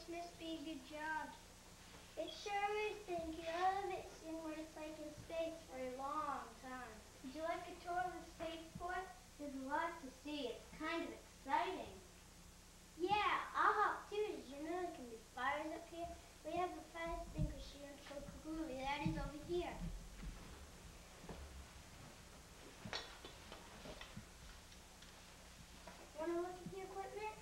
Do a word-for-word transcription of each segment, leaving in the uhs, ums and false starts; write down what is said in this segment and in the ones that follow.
must be a good job. It sure is, thank you. I love it seeing what it's like in space for a long time. Would you like a tour of the spaceport? There's a lot to see. It's kind of exciting. Yeah, I'll help too. Did you know there can be fires up here? We have a fire extinguisher and so completely. That is over here. Want to look at the equipment?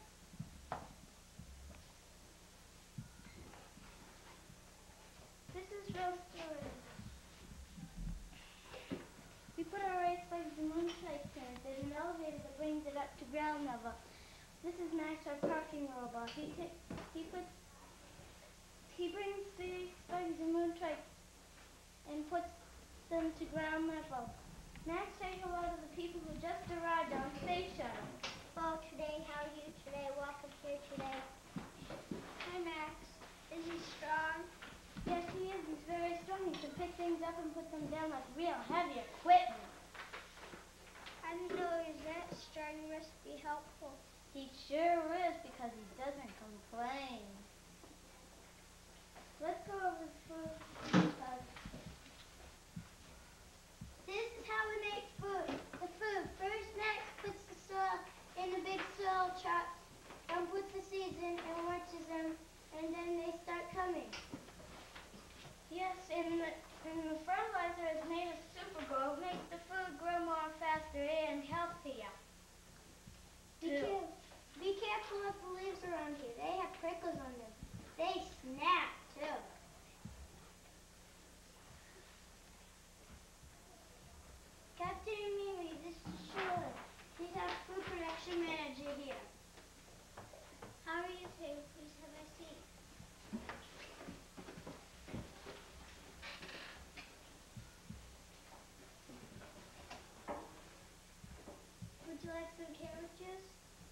This is real storage. We put our race flags and moonshine in. There's an elevator that brings it up to ground level. This is Max, our parking robot. He he puts he brings the flags and moonshine and puts them to ground level. Max, say hello to the people who just arrived on Space Shuttle. Hello today. How are you today? Welcome here today. Hi, Max. Is he strong? Yes, he is. He's very strong. He can pick things up and put them down like real heavy equipment. I didn't know he was that strong. He must be helpful. He sure is, because he doesn't complain. Let's go over the food. This is how we make food. The food. First, Max puts the soil in the big soil truck and puts the seeds in and watches them, and then they start coming. Yes, and the, and the fertilizer is made of supergrow. It makes the food grow more faster and healthier. Be, care be careful of the leaves around here. They have prickles on them. They snap, too. Captain and Mimi, this is Shirley. She's our food production manager here. How are you two? Please have a seat. Would you like some carrot juice?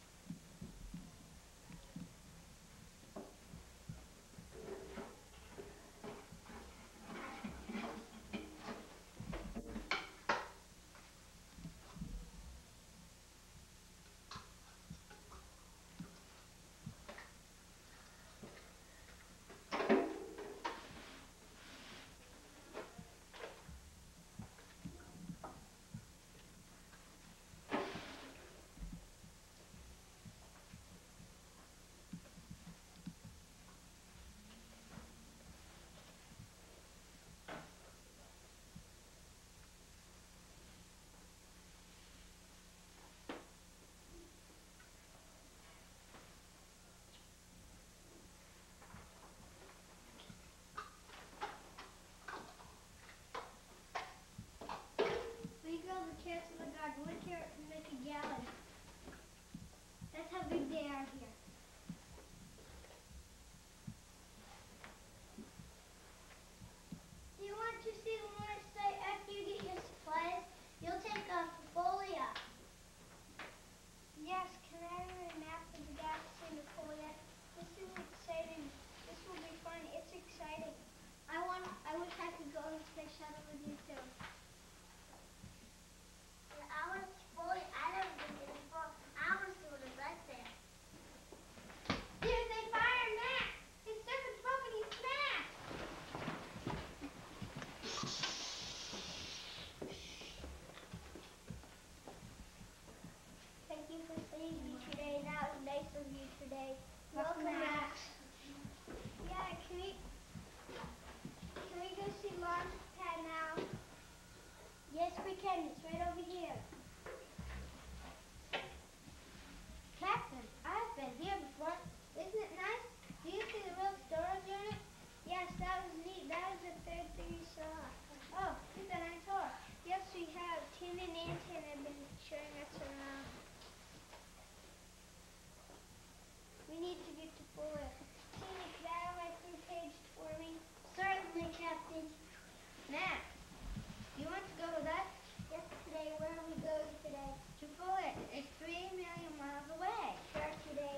One carrot can make a gallon. That's how big they are here. Do you want to see the lunar site after you get your supplies? You'll take a Folia. Yes, can I have a map of the galaxy in the Folia? This is exciting. This will be fun. It's exciting. I want. I wish I could go on the space shuttle with you too. I want to spoil it. I never been there before. I want to see what it's like there. There's a fire, Max! His circuit's broken. He's smashed! Thank you for seeing me today. That was nice of you today. Welcome, Welcome Max. Yeah, can we, can we go see Launchpad now? Yes, we can. It's right over here. Captain, I've been here before. Isn't it nice? Do you see the real storage unit? Yes, that was neat. That was the third thing you saw. Oh, you've been on tour. Yes, we have. Tim and Anton have been showing us around. We need to get to Fuller. Tina, could I have my front page for me? Certainly, Captain. Max, you want to go with us? Yes, today. Where are we going today? To Fuller. It's three million miles away. Sure, today.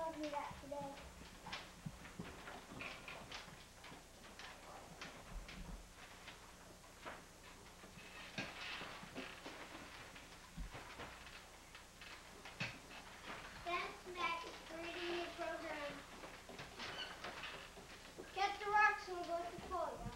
told me that today. Thanks, Max, for reading your program. Get the rocks and we'll go to Folia.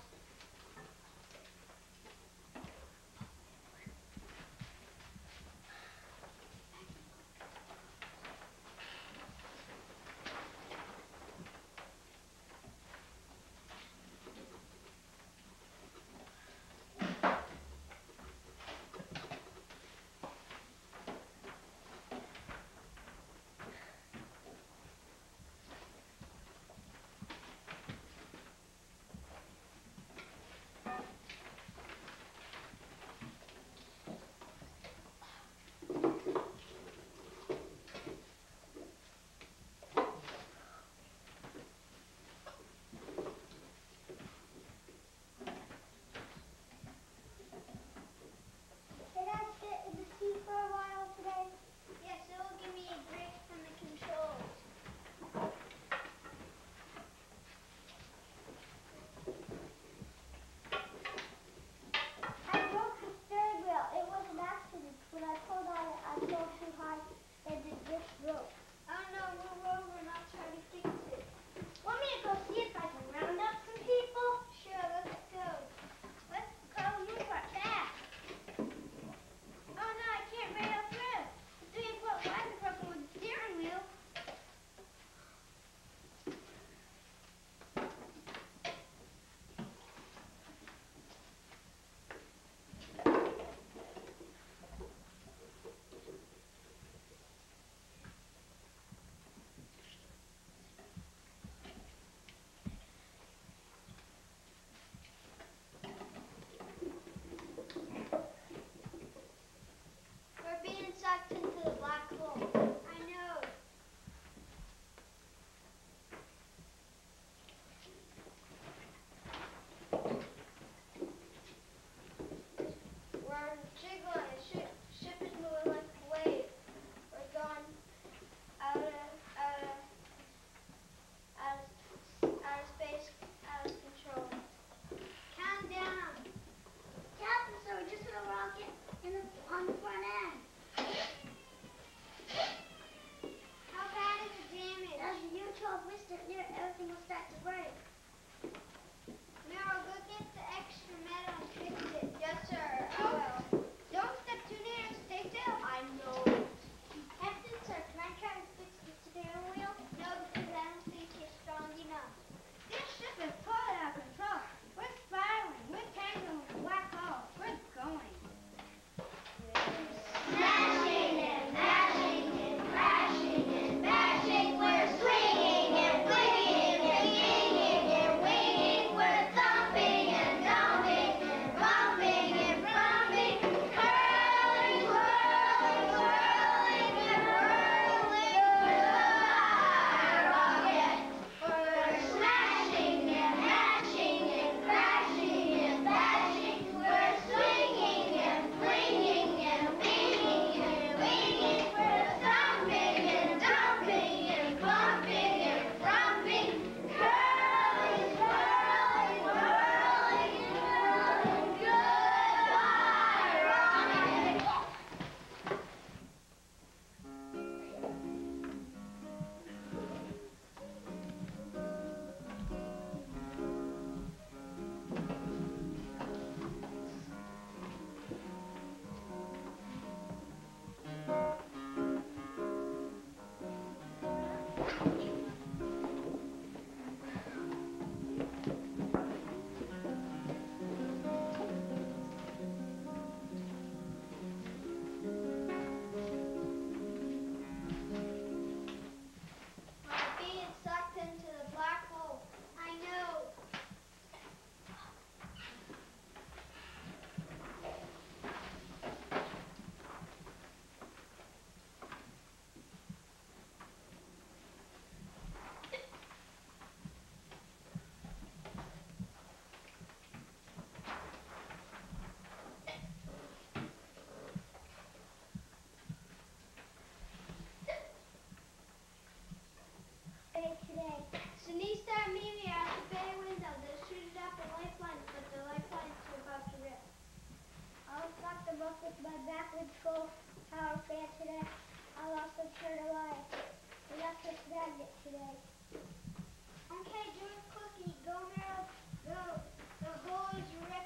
my backwards full power fan today. I lost some turn of life. Electric magnet today. Okay, do a cookie. Go, Meryl. Go. The hole is ready.